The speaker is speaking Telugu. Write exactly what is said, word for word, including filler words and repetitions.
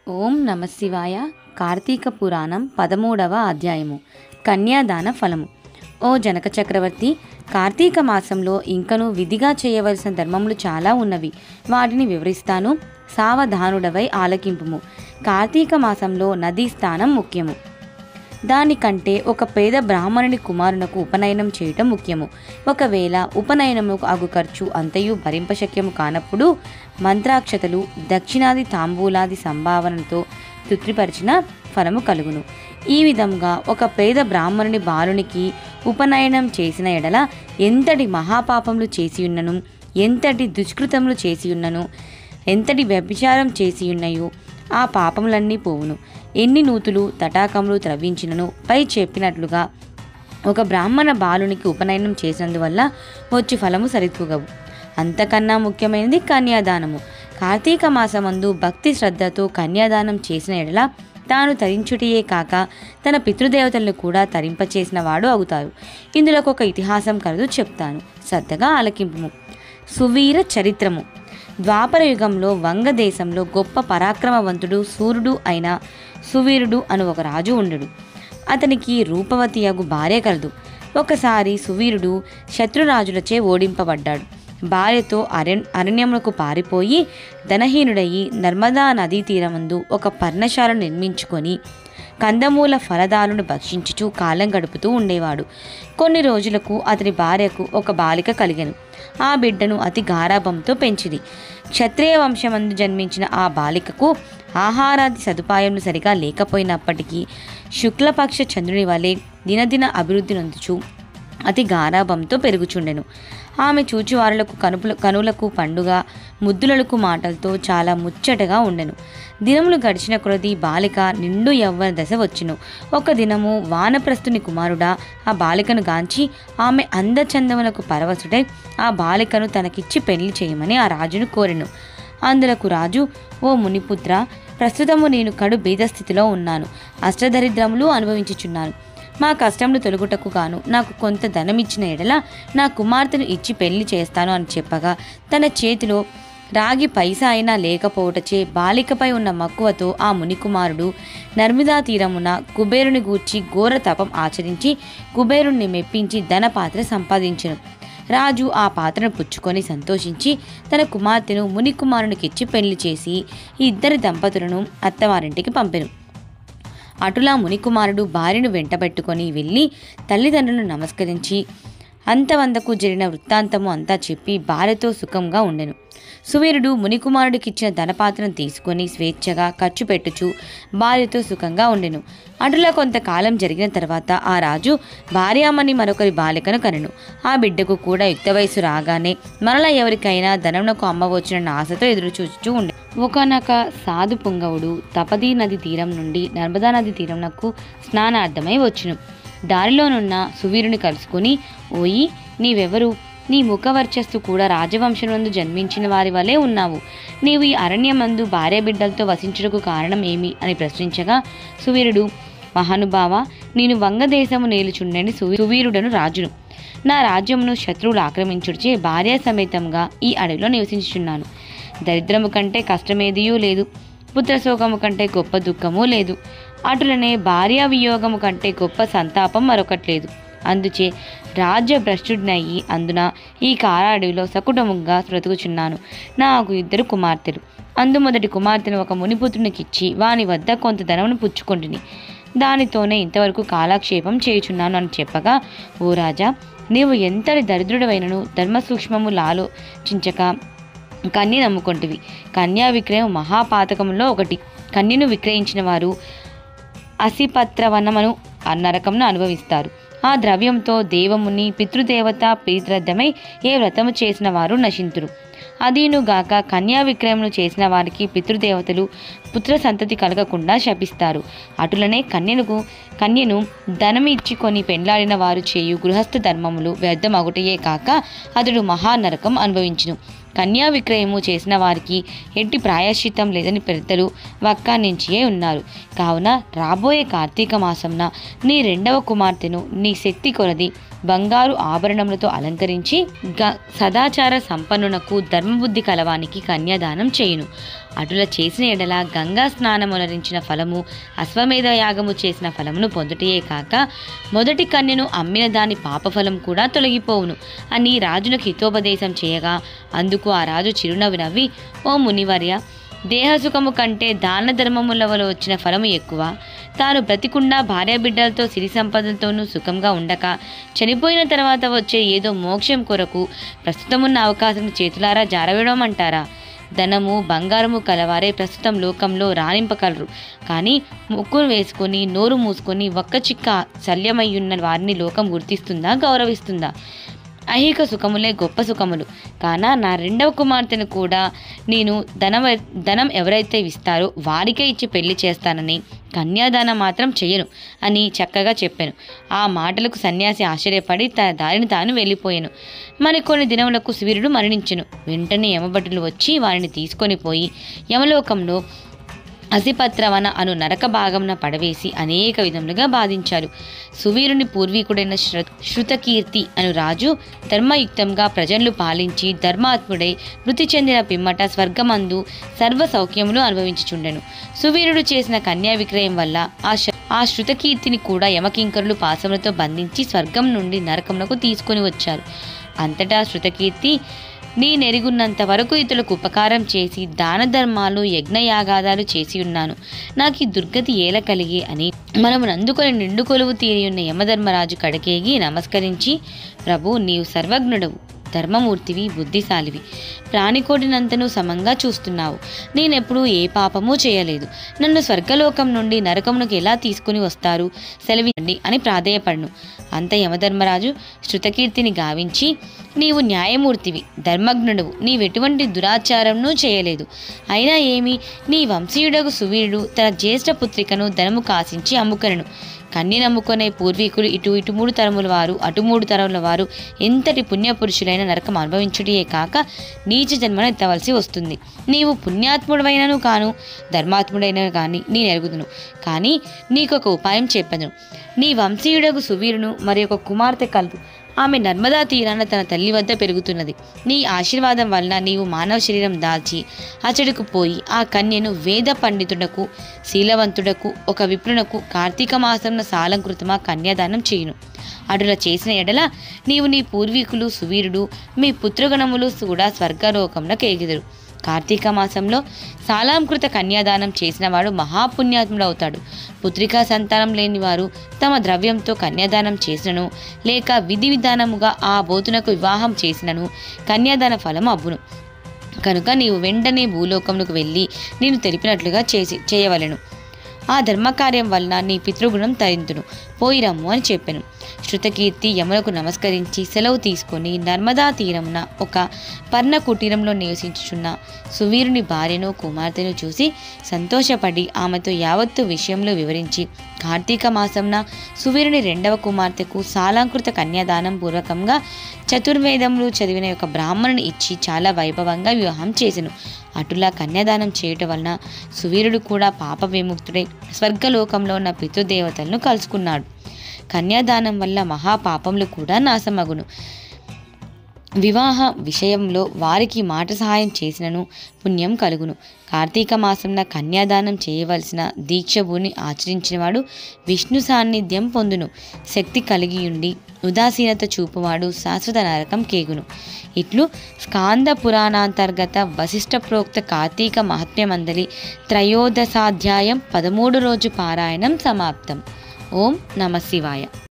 ఓం నమ శివాయ. కార్తీక పురాణం పదమూడవ అధ్యాయము. కన్యాదాన ఫలము. ఓ జనక చక్రవర్తి, కార్తీక మాసంలో ఇంకను విధిగా చేయవలసిన ధర్మములు చాలా ఉన్నవి. వాటిని వివరిస్తాను, సావధానుడవై ఆలకింపుము. కార్తీక మాసంలో నదీ స్థానం ముఖ్యము. దానికంటే ఒక పేద బ్రాహ్మణుని కుమారునకు ఉపనయనం చేయటం ముఖ్యము. ఒకవేళ ఉపనయనముకు అగు ఖర్చు అంతయు భరింపశక్యము కానప్పుడు మంత్రాక్షతలు దక్షిణాది తాంబూలాది సంభావనతో తృప్తిపరిచిన ఫలము కలుగును. ఈ విధంగా ఒక పేద బ్రాహ్మణుని బాలునికి ఉపనయనం చేసిన ఎడల ఎంతటి మహాపాపములు చేసియున్నను, ఎంతటి దుష్కృతములు చేసియున్నను, ఎంతటి వ్యభిచారం చేసియున్నయో ఆ పాపములన్నీ పోవును. ఎన్ని నూతులు తటాకములు త్రవ్వించినను పై చెప్పినట్లుగా ఒక బ్రాహ్మణ బాలునికి ఉపనయనం చేసినందువల్ల వచ్చి ఫలము సరితూగవు. అంతకన్నా ముఖ్యమైనది కన్యాదానము. కార్తీక మాసమందు భక్తి శ్రద్ధతో కన్యాదానం చేసిన ఎడల తాను తరించుటియే కాక తన పితృదేవతలను కూడా తరింపచేసిన వాడు అవుతారు. ఇందులో ఒక ఇతిహాసం కలదు, చెప్తాను, శ్రద్ధగా ఆలకింపుము. సువీర చరిత్రము. ద్వాపర యుగంలో వంగదేశంలో గొప్ప పరాక్రమవంతుడు సూర్యుడు అయిన సువీరుడు అను ఒక రాజు ఉండడు. అతనికి రూపవతి అగు భార్య కలదు. ఒకసారి సువీరుడు శత్రురాజులచే ఓడింపబడ్డాడు. భార్యతో అరణ్ అరణ్యములకు పారిపోయి ధనహీనుడయి నర్మదా నదీ తీరమందు ఒక పర్ణశాలను నిర్మించుకొని కందమూల ఫలదాలను భక్షించుచూ కాలం గడుపుతూ ఉండేవాడు. కొన్ని రోజులకు అతని భార్యకు ఒక బాలిక కలిగెను. ఆ బిడ్డను అతి గారాభంతో పెంచింది. క్షత్రియ వంశమందు జన్మించిన ఆ బాలికకు ఆహారాది సదుపాయం సరిగా లేకపోయినప్పటికీ శుక్లపక్ష చంద్రుని వలె దినదిన అభివృద్ధి నొందుచు అతి గారాభంతో పెరుగుచుండెను. ఆమె చూచువారులకు కనుపుల కనులకు పండుగ, ముద్దులకు మాటలతో చాలా ముచ్చటగా ఉండెను. దినములు గడిచిన కొలది బాలిక నిండు యవ్వన దశ వచ్చును. ఒక దినము వానప్రస్థుని కుమారుడా ఆ బాలికను గాంచి ఆమె అందచందములకు పరవశుడై ఆ బాలికను తనకిచ్చి పెళ్లి చేయమని ఆ రాజును కోరెను. అందులకు రాజు, ఓ మునిపుత్ర, ప్రస్తుతము నేను కడు బీదస్థితిలో ఉన్నాను. అష్టదరిద్రములు అనుభవించుచున్నాను. మా కష్టములు తొలగుటకు గాను నాకు కొంత ధనం ఇచ్చిన ఎడల నా కుమార్తెను ఇచ్చి పెళ్లి చేస్తాను అని చెప్పగా తన చేతిలో రాగి పైసా అయినా లేకపోవటచే బాలికపై ఉన్న మక్కువతో ఆ మునికుమారుడు నర్మదా తీరమున కుబేరుని గూర్చి ఘోర తపం ఆచరించి కుబేరుణ్ణి మెప్పించి ధనపాత్ర సంపాదించెను. రాజు ఆ పాత్రను పుచ్చుకొని సంతోషించి తన కుమార్తెను మునికుమారునికిచ్చి పెళ్లి చేసి ఈ ఇద్దరి దంపతులను అత్తవారింటికి పంపెను. అటులా మునికుమారుడు భార్యను వెంటబెట్టుకొని వెళ్ళి తల్లిదండ్రులను నమస్కరించి అంతవందకు జరిగిన వృత్తాంతము అంతా చెప్పి భార్యతో సుఖంగా ఉండెను. సువీరుడు మునికుమారుడికిచ్చిన ధనపాత్రను తీసుకొని స్వేచ్ఛగా ఖర్చు పెట్టుచు భార్యతో సుఖంగా ఉండెను. అటులా కొంతకాలం జరిగిన తర్వాత ఆ రాజు భార్యామణి మరొకరి బాలికను కనెను. ఆ బిడ్డకు కూడా యుక్త వయసు రాగానే మరలా ఎవరికైనా ధనమునకు అమ్మవచ్చునన్న ఆశతో ఎదురు చూచుచూ ఉండే. ఒకనొక సాధు పుంగవుడు తపదీ నది తీరం నుండి నర్మదా నది తీరంనకు స్నానార్థమై వచ్చును. దారిలోనున్న సువీరుని కలుసుకుని, ఓయి, నీవెవరు? నీ ముఖవర్చస్సు కూడా రాజవంశమందు జన్మించిన వారి వలె ఉన్నావు. నీవు ఈ అరణ్యమందు భార్య బిడ్డలతో వసించుటకు కారణం ఏమి అని ప్రశ్నించగా సువీరుడు, మహానుభావ, నేను వంగదేశము నేలుచుండని సువీరుడను రాజును. నా రాజ్యమును శత్రువులు ఆక్రమించుడిచే భార్య సమేతంగా ఈ అడవిలో నివసించుచున్నాను. దరిద్రము కంటే కష్టమేదియూ లేదు, పుత్రశోకము కంటే గొప్ప దుఃఖము లేదు, అటులనే భార్యా వియోగము కంటే గొప్ప సంతాపం మరొకట్లేదు. అందుచే రాజ్య భ్రష్టుడినయ్యి అందున ఈ కారాడవిలో సకుటముగా బ్రతుకుచున్నాను. నాకు ఇద్దరు కుమార్తెలు. అందు మొదటి కుమార్తెను ఒక మునిపుత్రునికిచ్చి వాని వద్ద కొంత ధనమును పుచ్చుకొంటిని. దానితోనే ఇంతవరకు కాలక్షేపం చేయుచున్నాను అని చెప్పగా, ఓ రాజా, నీవు ఎంతటి దరిద్రుడవైనను ధర్మ సూక్ష్మములు ఆలోచించక కన్య నమ్ముకొంటివి. కన్యా విక్రయం మహాపాతకములో ఒకటి. కన్యను విక్రయించిన వారు అసిపత్రవనమను నరకమును అనుభవిస్తారు. ఆ ద్రవ్యంతో దేవముని పితృదేవత ప్రీతిరద్దమై ఏ వ్రతము చేసిన వారు నశింతురు. అదీనుగాక కన్యా విక్రయమును చేసిన వారికి పితృదేవతలు పుత్ర సంతతి కలగకుండా శపిస్తారు. అటులనే కన్యను కన్యను ధనము ఇచ్చుకొని పెండ్లాడిన వారు చేయు గృహస్థ ధర్మములు వ్యర్థమగుటయే కాక అతడు మహానరకం అనుభవించును. కన్యా విక్రయము చేసిన వారికి ఎట్టి ప్రాయశ్చిత్తం లేదని పెద్దలు వక్కానించియే ఉన్నారు. కావున రాబోయే కార్తీక మాసంన నీ రెండవ కుమార్తెను నీ శక్తి కొలది బంగారు ఆభరణములతో అలంకరించి గ సదాచార సంపన్నునకు ధర్మబుద్ధి కలవానికి కన్యాదానం చేయును. అటుల చేసిన ఎడల గంగా స్నానమునరించిన ఫలము, అశ్వమేధ యాగము చేసిన ఫలమును పొందుటయే కాక మొదటి కన్యను అమ్మిన దాని పాపఫలం కూడా తొలగిపోవును అని రాజునకు హితోపదేశం చేయగా, అందుకు ఆ రాజు చిరునవ్వు నవ్వి, ఓ మునివర్య, దేహసుఖము కంటే దాన ధర్మముల వల్ల వచ్చిన ఫలము ఎక్కువ. తాను బ్రతికుండా భార్యాబిడ్డలతో సిరి సంపదలతోనూ సుఖంగా ఉండక చనిపోయిన తర్వాత వచ్చే ఏదో మోక్షం కొరకు ప్రస్తుతమున్న అవకాశం చేతులారా జారవేయడమంటారా? ధనము బంగారము కలవారే ప్రస్తుతం లోకంలో రాణింపగలరు, కానీ ముక్కును వేసుకొని నోరు మూసుకొని ఒక్క చిక్క శల్యమయ్యున్న వారిని లోకం గుర్తిస్తుందా, గౌరవిస్తుందా? ఐహిక సుఖములే గొప్ప సుఖములు కాన నా రెండవ కుమార్తెను కూడా నేను ధనం ధనం ఎవరైతే ఇస్తారో వారికే ఇచ్చి పెళ్లి చేస్తానని, కన్యాదానం మాత్రం చెయ్యను అని చక్కగా చెప్పాను. ఆ మాటలకు సన్యాసి ఆశ్చర్యపడి తన దారిని తాను వెళ్ళిపోయాను. మరికొన్ని దినములకు సువీరుడు మరణించెను. వెంటనే యమభటులు వచ్చి వారిని తీసుకొని పోయి యమలోకంలో అసిపత్రవన అను నరక భాగంన పడవేసి అనేక విధములుగా బాధించారు. సువీరుని పూర్వీకుడైన శృ శృతకీర్తి అను రాజు ధర్మయుక్తంగా ప్రజలు పాలించి ధర్మాత్ముడై మృతి చెందిన పిమ్మట స్వర్గమందు సర్వ సౌఖ్యములు అనుభవించుచుండెను. సువీరుడు చేసిన కన్యా విక్రయం వల్ల ఆ ఆ శృతకీర్తిని కూడా యమకింకరులు పాశములతో బంధించి స్వర్గం నుండి నరకమునకు తీసుకొని వచ్చారు. అంతటా శృతకీర్తి, నీ నెరుగున్నంత వరకు ఇతరులకు ఉపకారం చేసి దాన ధర్మాలు యజ్ఞయాగాదాలు చేసి ఉన్నాను, నాకు ఈ దుర్గతి ఏల కలిగి అని మనము నందుకొని నిండు కొలువు తీరి ఉన్న యమధర్మరాజు కడకేగి నమస్కరించి, ప్రభు, నీవు సర్వజ్ఞుడవు, ధర్మమూర్తివి, బుద్ధిశాలివి, ప్రాణికోటినంతను సమంగా చూస్తున్నావు. నేనెప్పుడూ ఏ పాపమూ చేయలేదు. నన్ను స్వర్గలోకం నుండి నరకమునకు ఎలా తీసుకుని వస్తారు, సెలవిండి అని ప్రాధేయపడను. అంత యమధర్మరాజు శృతకీర్తిని గావించి, నీవు న్యాయమూర్తివి, ధర్మజ్ఞుడవు, నీవెటువంటి దురాచారంను చేయలేదు. అయినా ఏమి, నీ వంశీయుడకు సువీరుడు తన జ్యేష్ఠ పుత్రికను ధనము కాసించి అమ్ముకొనెను. కన్ని నమ్ముకునే పూర్వీకులు ఇటు ఇటు మూడు తరముల వారు అటు మూడు తరముల వారు ఎంతటి పుణ్యపురుషులైన నరకం అనుభవించుటే కాక నీచ జన్మను ఎత్తవలసి వస్తుంది. నీవు పుణ్యాత్ముడవైనను కాను, ధర్మాత్ముడైన కానీ నేను ఎరుగుదును. కానీ నీకొక ఉపాయం చెప్పను. నీ వంశీయుడకు సువీరును మరి ఒక కుమార్తె కలదు. ఆమె నర్మదా తీరాన తన తల్లి వద్ద పెరుగుతున్నది. నీ ఆశీర్వాదం వలన నీవు మానవ శరీరం దాల్చి అచడుకు పోయి ఆ కన్యను వేద పండితుడకు, శీలవంతుడకు, ఒక విప్రునకు కార్తీక మాసంలో సాలంకృతమా కన్యాదానం చేయును. అటులా చేసిన ఎడల నీవు నీ పూర్వీకులు సువీరుడు మీ పుత్రగణములు కూడా స్వర్గలోకంలో కేగిదురు. కార్తీక మాసంలో సాలాంకృత కన్యాదానం చేసినవాడు మహాపుణ్యాత్ముడవుతాడు. పుత్రికా సంతానం లేని వారు తమ ద్రవ్యంతో కన్యాదానం చేసినను లేక విధి విధానముగా ఆ బోతునకు వివాహం చేసినను కన్యాదాన ఫలం అబ్బును. కనుక నీవు వెంటనే భూలోకమునకు వెళ్ళి నేను తెలిపినట్లుగా చేసి చేయవలెను. ఆ ధర్మకార్యం వలన నీ పితృగుణం తరింతును, పోయిరమ్ము అని చెప్పెను. శృతకీర్తి యమునకు నమస్కరించి సెలవు తీసుకొని నర్మదా తీరమున ఒక పర్ణ కుటీరంలో నివసించుచున్న సువీరుని భార్యను కుమార్తెను చూసి సంతోషపడి ఆమెతో యావత్తు విషయంలో వివరించి కార్తీక మాసంన సువీరుని రెండవ కుమార్తెకు సాలాంకృత కన్యాదానం పూర్వకంగా చతుర్వేదములు చదివిన ఒక బ్రాహ్మణుని ఇచ్చి చాలా వైభవంగా వివాహం చేసెను. అటులా కన్యాదానం చేయటం వలన సువీరుడు కూడా పాప విముక్తుడై స్వర్గలోకంలో ఉన్న పితృదేవతలను కలుసుకున్నాడు. కన్యాదానం వల్ల మహాపాపములు కూడా నాశమగును. వివాహ విషయంలో వారికి మాట సహాయం చేసినను పుణ్యం కలుగును. కార్తీక మాసంన కన్యాదానం చేయవలసిన దీక్షభూని ఆచరించినవాడు విష్ణు సాన్నిధ్యం పొందును. శక్తి కలిగియుండి ఉదాసీనత చూపువాడు శాశ్వత నరకం కేగును. ఇట్లు స్కాంద పురాణాంతర్గత వశిష్ఠ ప్రోక్త కార్తీక మహాత్మ్యమందలి త్రయోదశాధ్యాయం పదమూడు రోజు పారాయణం సమాప్తం. ఓం నమ శివాయ.